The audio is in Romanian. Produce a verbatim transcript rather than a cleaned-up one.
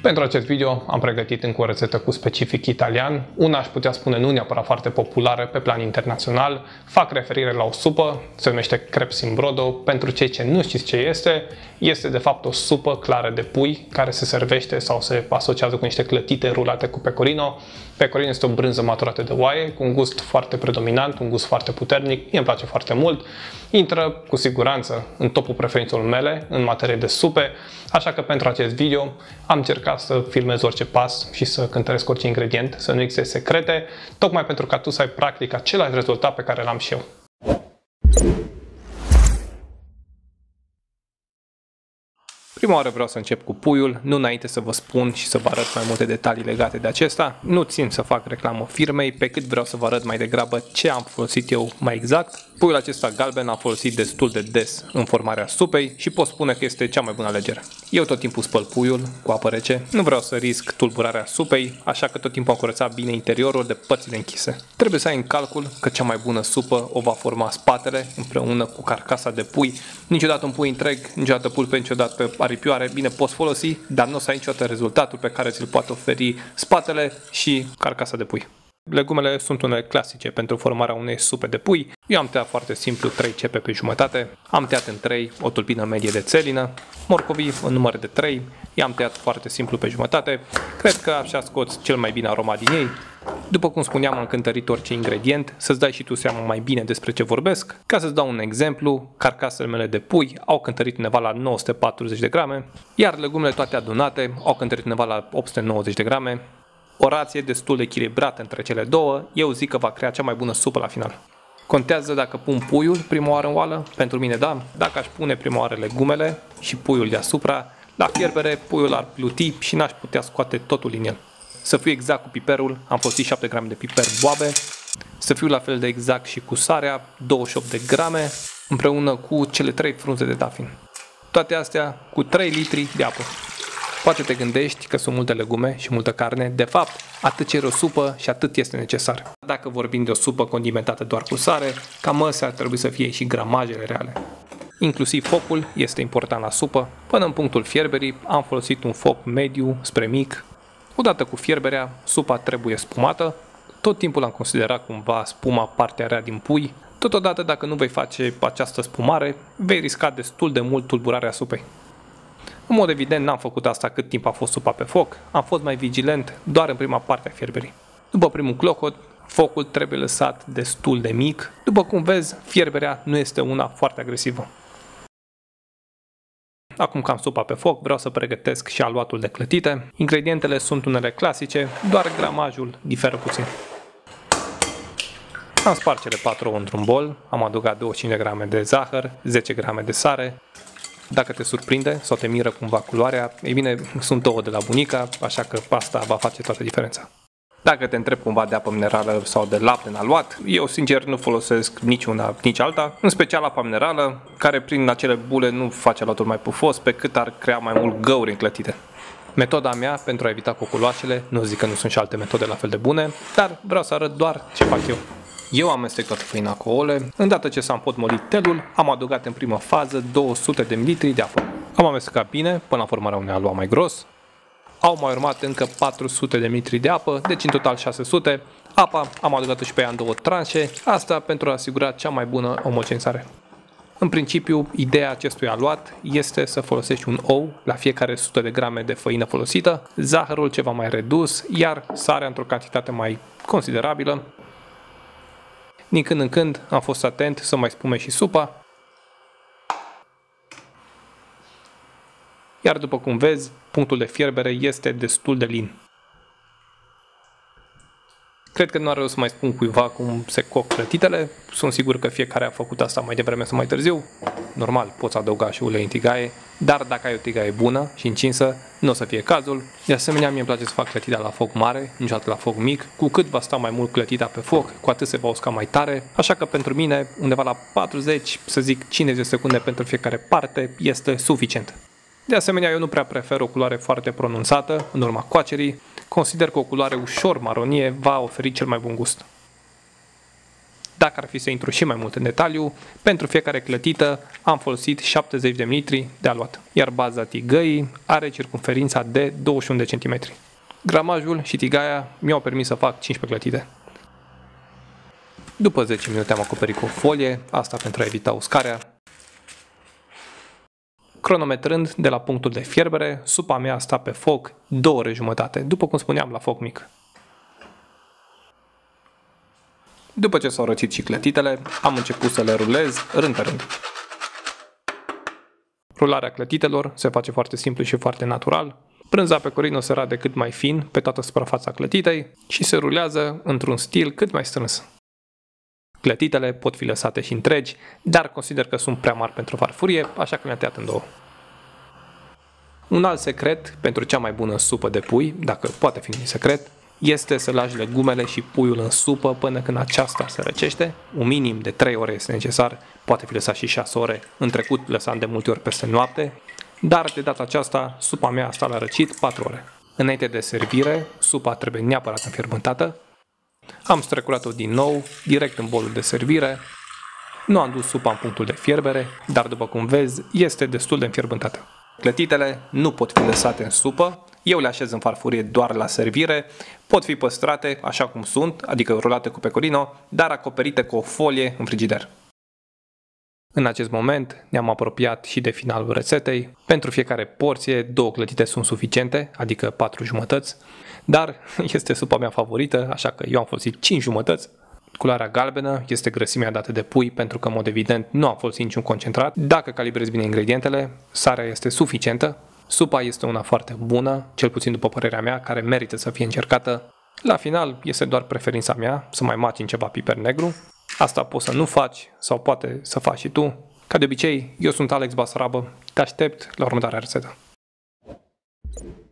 Pentru acest video am pregătit încă o rețetă cu specific italian, una aș putea spune nu neapărat foarte populară pe plan internațional. Fac referire la o supă, se numește crepes in brodo. Pentru cei ce nu știți ce este, este de fapt o supă clară de pui care se servește sau se asociază cu niște clătite rulate cu pecorino. Pecorino este o brânză maturată de oaie cu un gust foarte predominant, un gust foarte puternic, mie îmi place foarte mult. Intră cu siguranță în topul preferințelor mele în materie de supe, așa că pentru acest video am încercat să filmez orice pas și să cântăresc orice ingredient, să nu existe secrete, tocmai pentru ca tu să ai practic același rezultat pe care l-am și eu. Prima oară vreau să încep cu puiul, nu înainte să vă spun și să vă arăt mai multe detalii legate de acesta. Nu țin să fac reclamă firmei, pe cât vreau să vă arăt mai degrabă ce am folosit eu mai exact. Puiul acesta galben am folosit destul de des în formarea supei și pot spune că este cea mai bună alegere. Eu tot timpul spăl puiul cu apă rece, nu vreau să risc tulburarea supei, așa că tot timpul am curățat bine interiorul de părțile închise. Trebuie să ai în calcul că cea mai bună supă o va forma spatele împreună cu carcasa de pui. Niciodată un pui întreg, niciodată pulpe, niciodată aripioare, bine poți folosi, dar nu o să ai niciodată rezultatul pe care ți-l poate oferi spatele și carcasa de pui. Legumele sunt unele clasice pentru formarea unei supe de pui. Eu am tăiat foarte simplu trei cepe pe jumătate, am tăiat în trei o tulpină medie de țelină, morcovii în număr de trei, i-am tăiat foarte simplu pe jumătate, cred că așa scoți cel mai bine aroma din ei. După cum spuneam, am cântărit orice ingredient, să-ți dai și tu seama mai bine despre ce vorbesc. Ca să-ți dau un exemplu, carcasele mele de pui au cântărit undeva la nouă sute patruzeci de grame, iar legumele toate adunate au cântărit undeva la opt sute nouăzeci de grame. O rație destul de echilibrată între cele două, eu zic că va crea cea mai bună supă la final. Contează dacă pun puiul prima oară în oală? Pentru mine da. Dacă aș pune prima oară legumele și puiul deasupra, la fierbere puiul ar pluti și n-aș putea scoate totul din el. Să fiu exact cu piperul, am folosit șapte grame de piper boabe. Să fiu la fel de exact și cu sarea, douăzeci și opt de grame, împreună cu cele trei frunze de dafin. Toate astea cu trei litri de apă. Poate te gândești că sunt multe legume și multă carne, de fapt, atât cere o supă și atât este necesar. Dacă vorbim de o supă condimentată doar cu sare, cam astea ar trebui să fie și gramajele reale. Inclusiv focul este important la supă. Până în punctul fierberii am folosit un foc mediu spre mic. Odată cu fierberea, supa trebuie spumată. Tot timpul am considerat cumva spuma partea rea din pui. Totodată, dacă nu vei face această spumare, vei risca destul de mult tulburarea supei. În mod evident n-am făcut asta cât timp a fost supa pe foc, am fost mai vigilent doar în prima parte a fierberii. După primul clocot, focul trebuie lăsat destul de mic. După cum vezi, fierberea nu este una foarte agresivă. Acum că am supa pe foc, vreau să pregătesc și aluatul de clătite. Ingredientele sunt unele clasice, doar gramajul diferă puțin. Am spart cele patru ouă într-un bol, am adăugat douăzeci și cinci de grame de zahăr, zece grame de sare. Dacă te surprinde sau te miră cumva culoarea, ei bine, sunt ouă de la bunica, așa că asta va face toată diferența. Dacă te întreb cumva de apă minerală sau de lapte în aluat, eu sincer nu folosesc niciuna, nici alta, în special apa minerală, care prin acele bule nu face aluatul mai pufos, pe cât ar crea mai mult găuri înclătite. Metoda mea pentru a evita coculoașele, nu zic că nu sunt și alte metode la fel de bune, dar vreau să arăt doar ce fac eu. Eu amestec toată făina cu ouăle, îndată ce s-a împotmolit telul, am adăugat în primă fază două sute de mililitri de apă. Am amestecat bine până la formarea unui aluat mai gros. Au mai urmat încă patru sute de mililitri de apă, deci în total șase sute. Apa am adăugat și pe ea în două tranșe, asta pentru a asigura cea mai bună omogenizare. În principiu, ideea acestui aluat este să folosești un ou la fiecare o sută de grame de făină folosită, zahărul ceva mai redus, iar sarea într-o cantitate mai considerabilă. Din când în când am fost atent să mai spume și supa. Iar după cum vezi, punctul de fierbere este destul de lin. Cred că nu are rost să mai spun cuiva cum se coc clătitele. Sunt sigur că fiecare a făcut asta mai devreme sau mai târziu. Normal, poți adăuga și ulei în tigaie, dar dacă ai o tigaie bună și încinsă, nu o să fie cazul. De asemenea, mie îmi place să fac clătita la foc mare, niciodată la foc mic. Cu cât va sta mai mult clătita pe foc, cu atât se va usca mai tare. Așa că pentru mine, undeva la patruzeci, să zic cincizeci de secunde pentru fiecare parte, este suficient. De asemenea, eu nu prea prefer o culoare foarte pronunțată în urma coacerii. Consider că o culoare ușor maronie va oferi cel mai bun gust. Dacă ar fi să intru și mai mult în detaliu, pentru fiecare clătită am folosit șaptezeci de mililitri de aluat, iar baza tigăii are circumferința de douăzeci și unu de centimetri. Gramajul și tigaia mi-au permis să fac cincisprezece clătite. După zece minute am acoperit cu o folie, asta pentru a evita uscarea. Cronometrând de la punctul de fierbere, supa mea a stat pe foc două ore jumătate, după cum spuneam, la foc mic. După ce s-au răcit și clătitele, am început să le rulez rând pe rând. Rularea clătitelor se face foarte simplu și foarte natural. Prânza pecorino se rade cât mai fin pe toată suprafața clătitei și se rulează într-un stil cât mai strâns. Clătitele pot fi lăsate și întregi, dar consider că sunt prea mari pentru farfurie, așa că le-am tăiat în două. Un alt secret pentru cea mai bună supă de pui, dacă poate fi numit secret, este să lași legumele și puiul în supă până când aceasta se răcește. Un minim de trei ore este necesar, poate fi lăsat și șase ore, în trecut lăsam de multe ori peste noapte, dar de data aceasta supa mea a stat la răcit patru ore. Înainte de servire, supa trebuie neapărat înfierbântată. Am strecurat-o din nou, direct în bolul de servire. Nu am dus supa în punctul de fierbere, dar după cum vezi, este destul de înfierbântată. Clătitele nu pot fi lăsate în supă, eu le așez în farfurie doar la servire, pot fi păstrate așa cum sunt, adică rulate cu pecorino, dar acoperite cu o folie în frigider. În acest moment ne-am apropiat și de finalul rețetei. Pentru fiecare porție, două clătite sunt suficiente, adică patru jumătăți, dar este supa mea favorită, așa că eu am folosit cinci jumătăți. Culoarea galbenă este grăsimea dată de pui, pentru că, în mod evident, nu am folosit niciun concentrat. Dacă calibrezi bine ingredientele, sarea este suficientă. Supa este una foarte bună, cel puțin după părerea mea, care merită să fie încercată. La final, este doar preferința mea să mai macini ceva piper negru. Asta poți să nu faci sau poate să faci și tu. Ca de obicei, eu sunt Alex Basarabă, te aștept la următoarea rețetă.